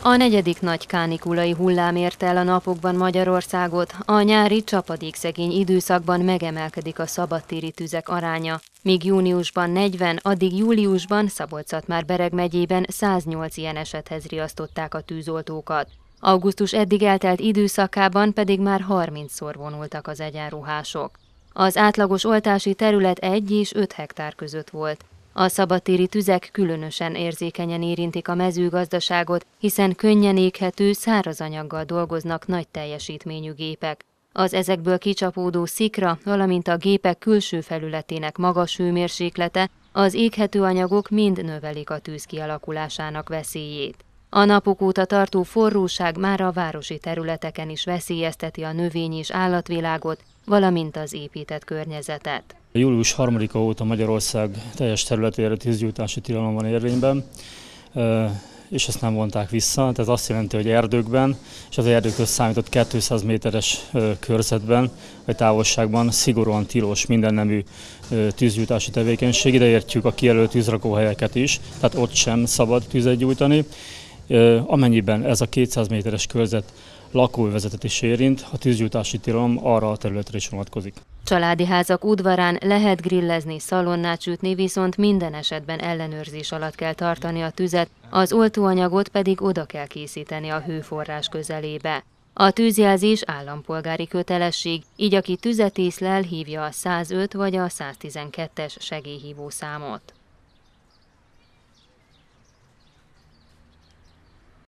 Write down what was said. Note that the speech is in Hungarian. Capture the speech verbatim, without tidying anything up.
A negyedik nagy kánikulai hullám érte el a napokban Magyarországot, a nyári csapadékszegény időszakban megemelkedik a szabadtéri tüzek aránya, míg júniusban negyven, addig júliusban Szabolcs-Szatmár-Bereg megyében száznyolc ilyen esethez riasztották a tűzoltókat. Augusztus eddig eltelt időszakában pedig már harmincszor vonultak az egyenruhások. Az átlagos oltási terület egy és öt hektár között volt. A szabadtéri tüzek különösen érzékenyen érintik a mezőgazdaságot, hiszen könnyen éghető, száraz anyaggal dolgoznak nagy teljesítményű gépek. Az ezekből kicsapódó szikra, valamint a gépek külső felületének magas hőmérséklete, az éghető anyagok mind növelik a tűz kialakulásának veszélyét. A napok óta tartó forróság már a városi területeken is veszélyezteti a növény- és állatvilágot, valamint az épített környezetet. július harmadika óta Magyarország teljes területére tűzgyújtási tilalom van érvényben, és ezt nem vonták vissza. Tehát azt jelenti, hogy erdőkben és az erdőköz számított kétszáz méteres körzetben vagy távolságban szigorúan tilos mindennemű tűzgyújtási tevékenység. Ide értjük a kijelölt tűzrakóhelyeket is, tehát ott sem szabad tüzet gyújtani. Amennyiben ez a kétszáz méteres körzet lakóövezetet is érint, a tűzgyújtási tilalom arra a területre is vonatkozik. Családi házak udvarán lehet grillezni, szalonnát sütni, viszont minden esetben ellenőrzés alatt kell tartani a tüzet, az oltóanyagot pedig oda kell készíteni a hőforrás közelébe. A tűzjelzés állampolgári kötelesség, így aki tüzet észlel, hívja a százöt vagy a száztizenkettes segélyhívó számot.